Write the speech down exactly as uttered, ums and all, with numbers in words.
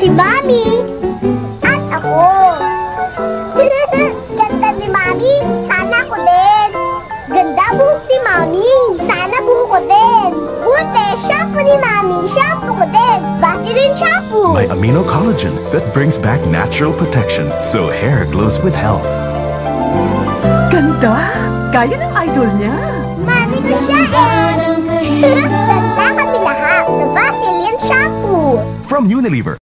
Si Mami. At ako. Ganda ni Mami. Sana ako din. Ganda buhok ni Mami. Sana buhok ko din. Buti, shampoo ni Mami. Shampoo ko din. Vaseline shampoo. My amino collagen that brings back natural protection so hair glows with health. Ganda! Gaya ng idol niya. Mami ko siya eh. Ganda kami lahat sa Vaseline shampoo. From Unilever.